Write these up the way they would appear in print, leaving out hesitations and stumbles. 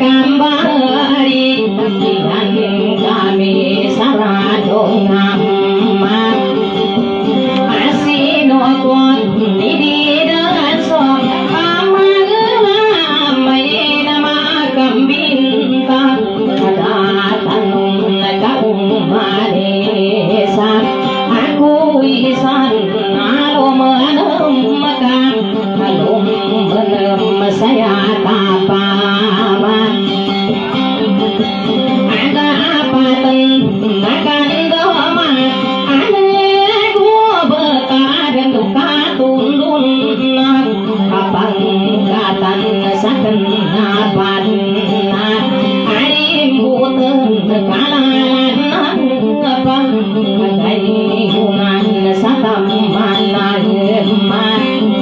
kambari dan kami saradong nama asino kuat di dengan sok amagelam may nama kambinta katanong nagkaumalisan aku isan alumanam makam alumanam saya tapaman ada apatan akan doma ada gua betadan duka tundun apang katan saken apan arim buten kalalan apang kayunan satam manageman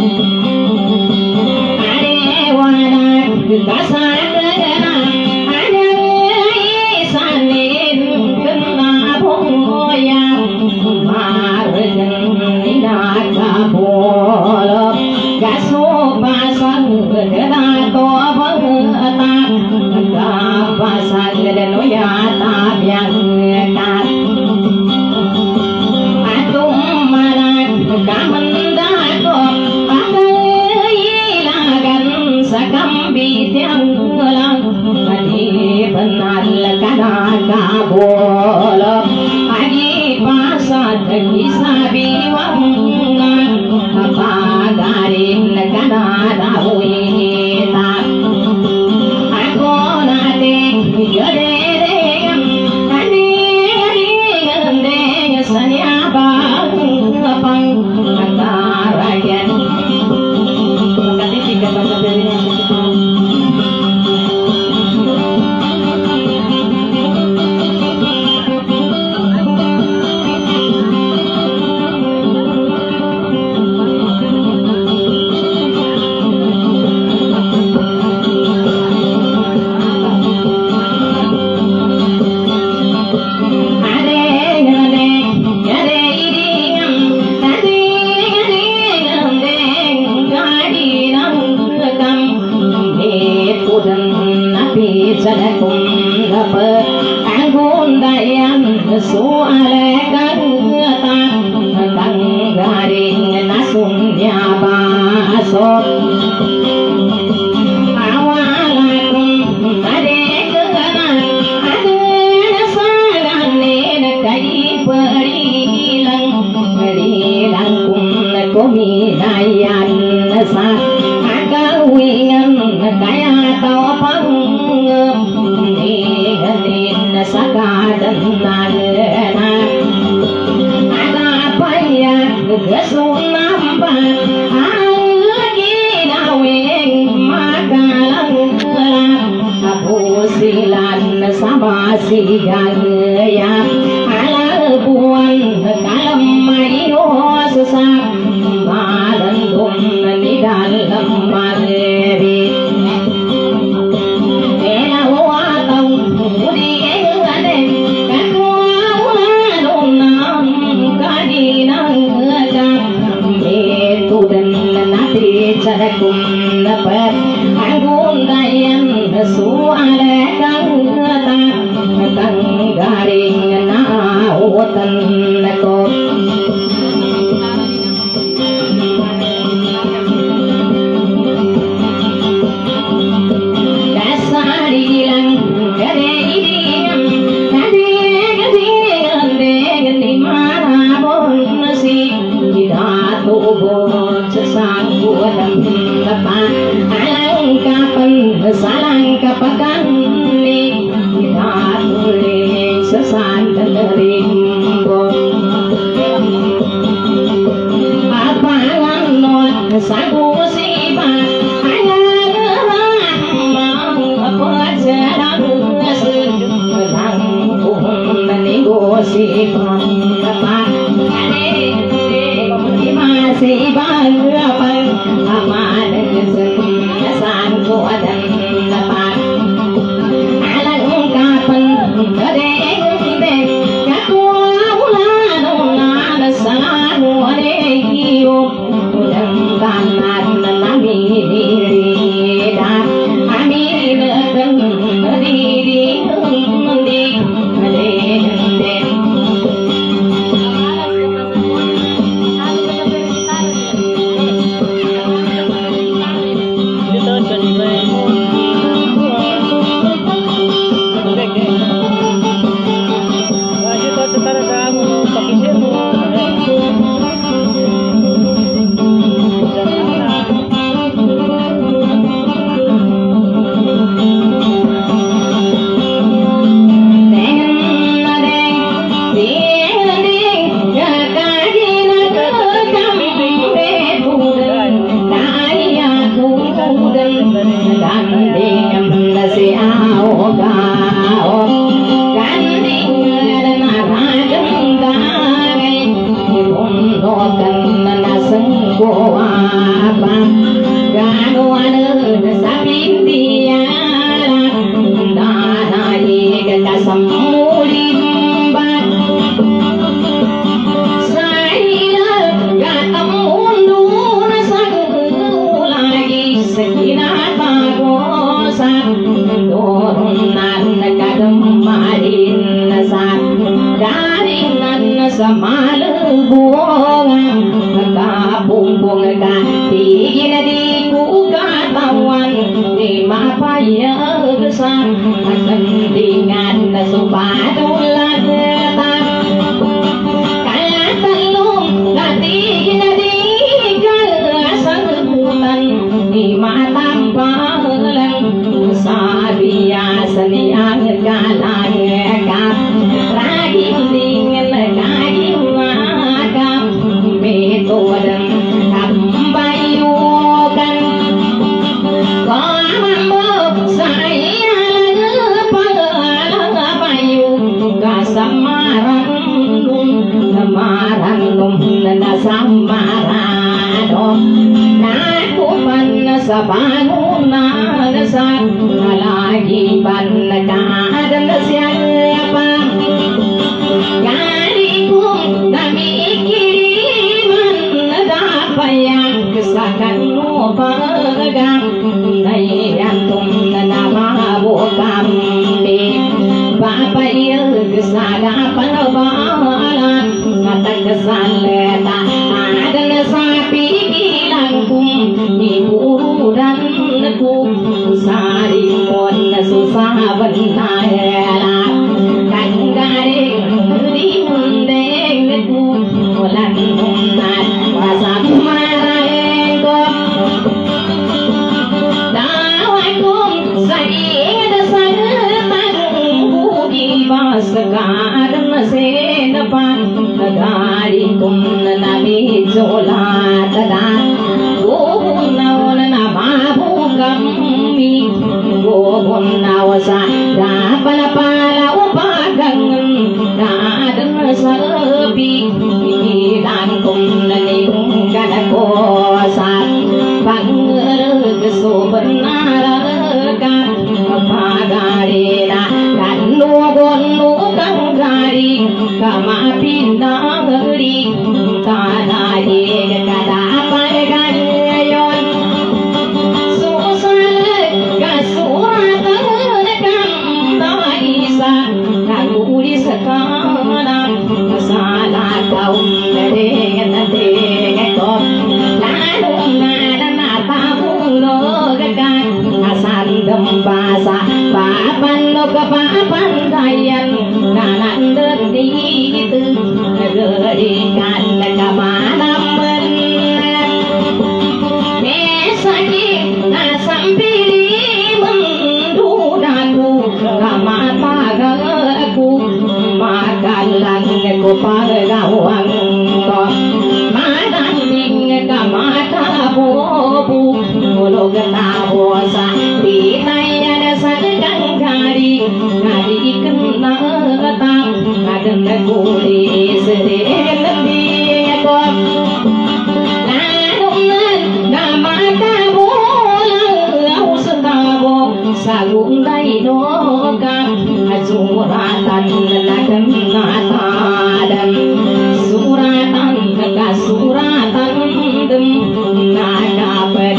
kasana ada isanin kena boya margen ina kabolo gaso pasang kena to bangata pasang deno ya tabyang kat atum manan kamandako sakambi tiang lang adi benar kana kabolo adi pasat kisabi wangan pagarin kana dawita aku nate gedeng adi gedeng sanya bang apang karayan sadakum dapat anggun dayan soalekan tang garing nasun nyabasok awalakum ade keganan ade nasalan kai perilang kum komi dayan sa agawingan kaya tau pang nihanin sakadan nagana ada apa ya kesunampan lagi nawing makalang aku silan sama si gaya ala buan dalam maino susah madan dun di dalam mageri sadakum dapat anggun dayan soalekan tang garing nautan ko dasarilang gade idiyam gade gade mana bon si datu bon sesangku dapat alang kapan salang kapakan ni datu sesan rimbo apa nganot saku sipa si dapat masih banggapan aman kesan kuatan dapat alang kapan gedeng kakulan salah wadeyo udang kanan nami diri dah amin của ba gano anu sabin dia dana di kasam mulimba saya gatam mundur sang lagi sekinar bagosa dorunan kadam marin sa garingan samalu bunga kapumpung ka tigil di kukatawan di mapayag sa kandingan na supadulan ta kaya talong natigil di kasagutan di matampalan sabiya saniyang kalang ka raging dingin kaging makam metodang kambayukan kamambo saya pagpayu kasamaran num nasamarado nakupan sa panunan sa kalagiban nagkaadan siyapa gani kong namikiriman nadapayak sa kanupagang naiyantung nanamabukam papayag sa kapanabala matagsaleta adan sa pikilang kong ipurudan ko sarimon na susaban na hela kanggaring di mundeng ko walang umat wasak marahin ko dawa kong sa inasang bas karan senapan nagari kum nabi zola tada gobunnaw na mabugami gobunnaw sa dapanapala upagang dadang sabi ilan kum naning kadakosa pangereg sobenarakan pagari na Nugon kang gari kamapin na gari tanay kadapan ganyan susal kasuratan kang naisa naguli sa kanan kasala kaum nere ko lalong natatahulog kan asandam basa papanok papandayan nanandun dito nagarikan nagkamanaman mesaki nasampili mendudaku kamatagaku magalang ko pagawang ko madaling kamatabobu mulog tabo sa tinayan sa kangkari ngari kenatang agan kulis di ko lanungan namatabo lau setabo sagung dainokan suratan nagan natadan suratan kasuratan dem nagapet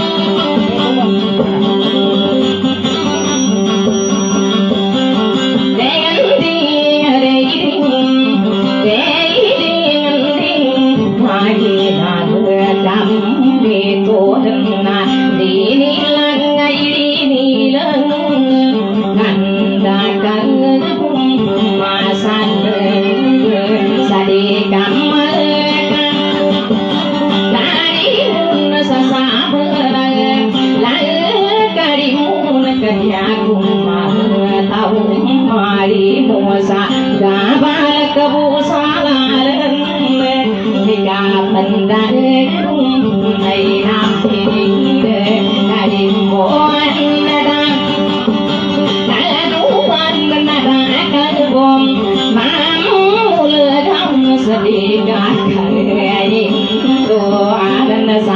sedih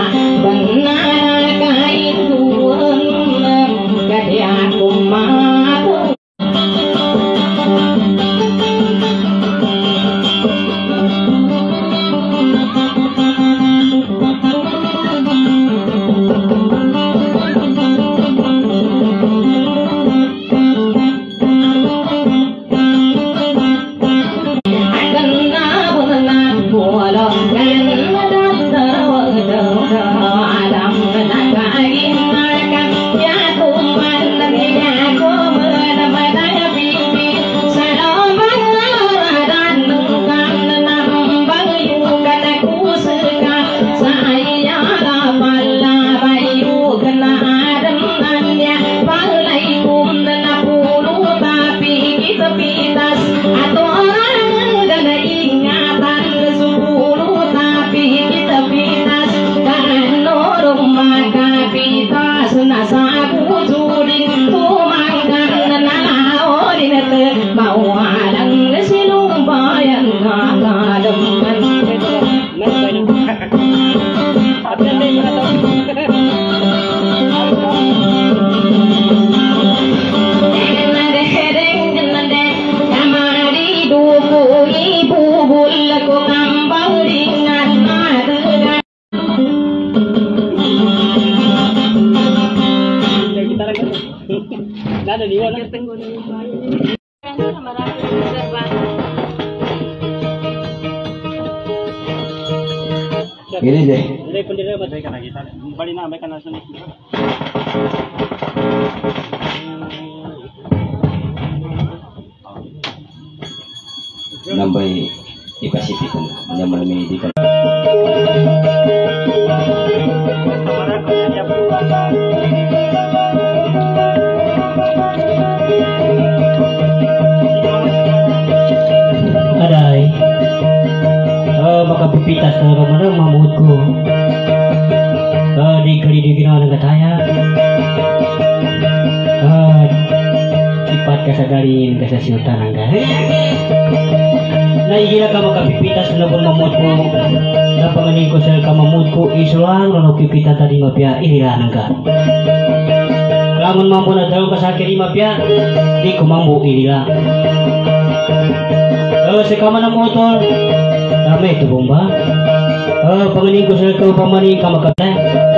Ini deh. Nambah di Pasifik yang menyediakan. Adai, maka pipitas mana mamutku, di kali di kena dengan saya, sifat kasagarin kasasiutan angga. Nah iya ka makapipitas na pun mamutku, na panganin ko sa kamamutku isulang no pipita tadi mapya irilan ka. Lamun mampu na daw kasakiri mapya, di ko mampu irila. Si kaman na motor, dami ito bomba. Panganin ko sa kaupamanin ka makapla.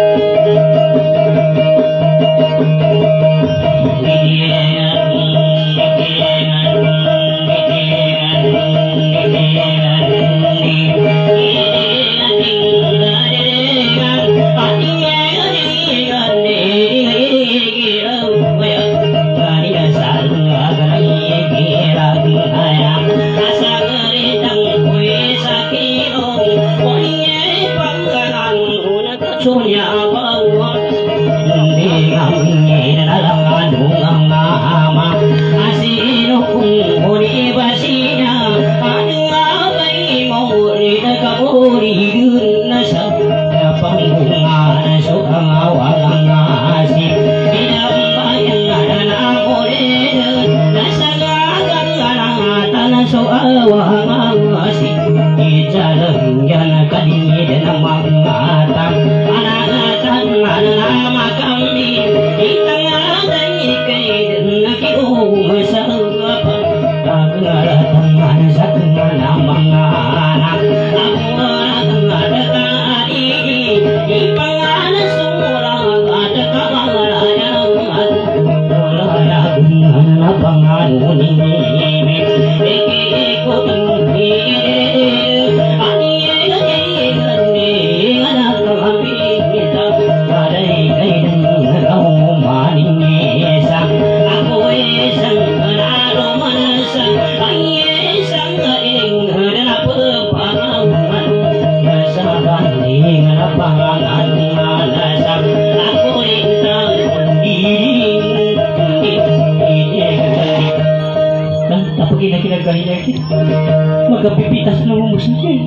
Magkapipitas na mo musukin.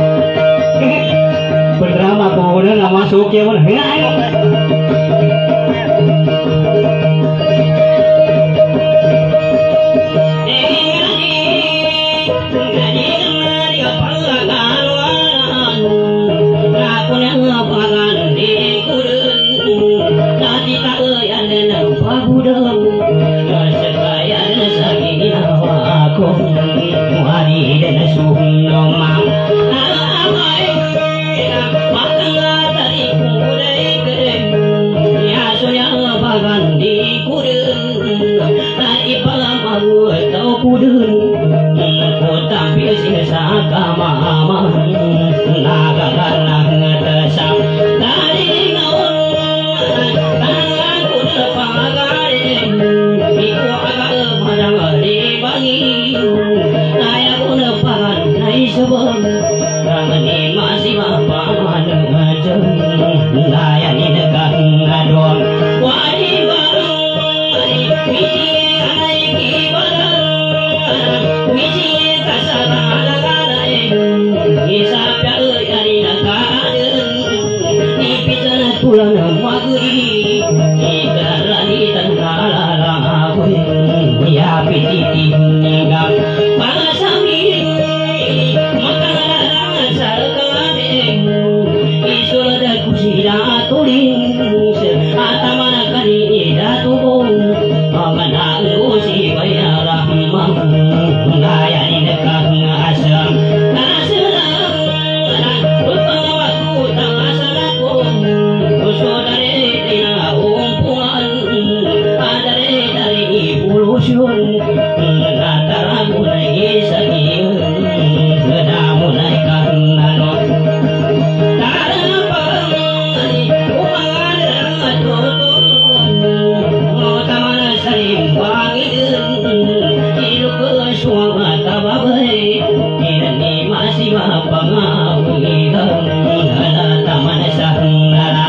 Berdrama ko na nga masuk ya mo na. sun natara mulai sagiun sudah mulai kanan tarapang umangan tutun tamana sarimbangin ilu ke suanga tababai ini masih mapangawi nala tamana sahara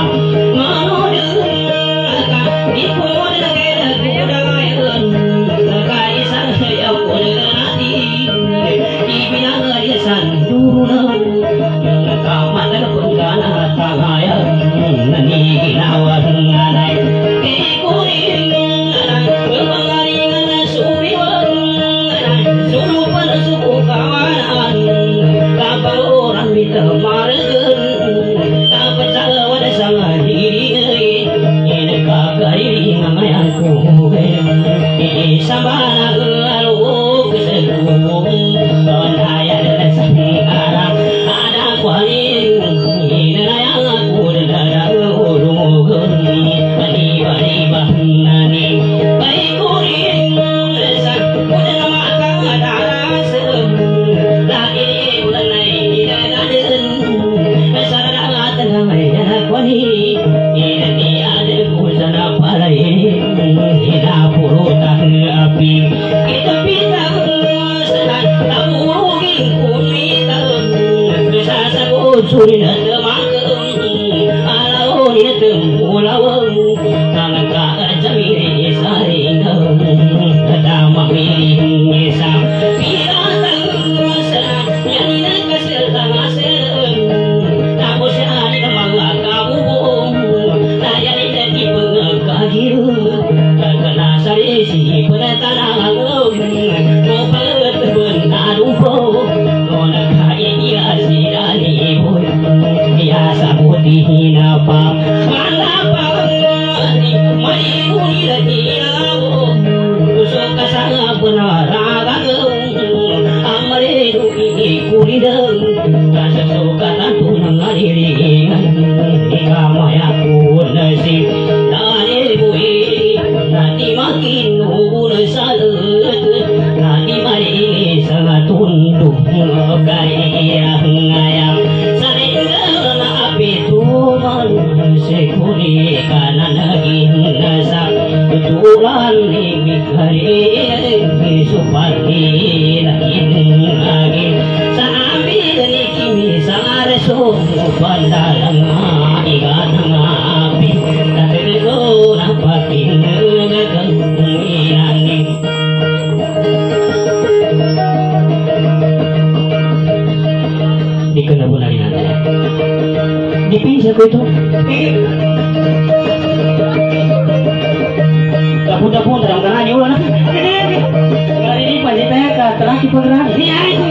Sabana lalu keseluruh ayat dan sekarang ada kuali ini yang aku dah urung tiba-tiba nani baik kuring sak udah mata darah sem lagi bulan ini dan sarana tengah ya kuali ini ada kusana palai ida purutan api kita pitang senang tabungin kumitang kesasa suri dan temakeng alau ni temulawang tangan jamiri saringeng tama miring esa piratang senang nyanyi kasir tangaseng tapos ani mga kabubong tayani dati pengkagiru kagana sarisi penetanang mo pagtebun adupo nona kaya sidani boy biasa putih napa manapa ni mai kuni lagi lawo usok kasanga penaraga amare duki kuni deng kasasuka tantu nangariringan ikamaya kunasi dane boy nanti makin ubun salut nanti mari sangat tunduk gaya ngayang sareng api tuman sekuri kanan lagi nasak tutulan mikari supati lagi sambil ni kimi sangareso pandalang ikan api tatelo napatin ngagangirani di kenabunan nanti dipinsa ko ito tapon-tapon terang karani ulan kali ini pasti peka telah dipergerak ini aja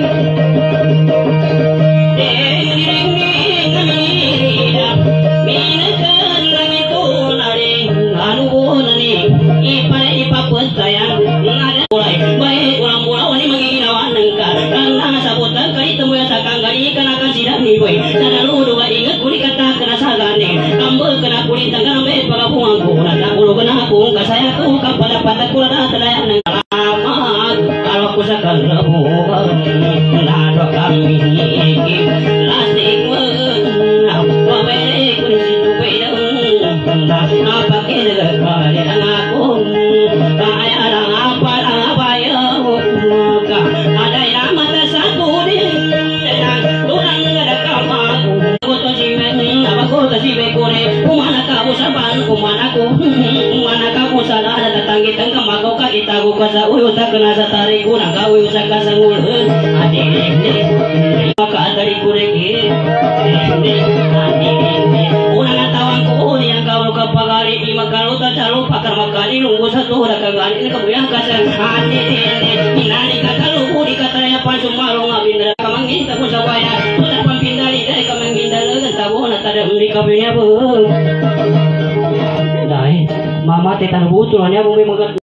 baik orang pulau ini menginawan nengkar karena sabutan kali temu yang sakang kali ikan akan sidang nih boy cara lu dua ingat kulit kata kena sagane kambel kena kulit tanggal baik pada pungangku nada bulu kena pung kasaya ku kapada patah kula dah terlayak nengkar lama kalau kusakan lebu nado kami iki lasik apa baik kulit situ beda apa kira kali anakku kaya orang apa ada yang mata satu ni turang ada kamaku kota simen apa kota sibe kore kumana kamu saban kumana kamu sana ada datang kita kamaku kita ku kasa uyu tak kena satari kuna kau uyu saka sangul adi ni maka dari kureki ni una tawang ko yang kau kapagari di makalu tak calu pakar makali nunggu satu dah kagani ni kamu yang kasar adi ni nani kata lu di katanya pasumalo ngabindra kamangin tapu sabaya sudah pampindari dari kamangindar tabu na tada uli kabinya bu dai mama tetan butuh hanya bumi magat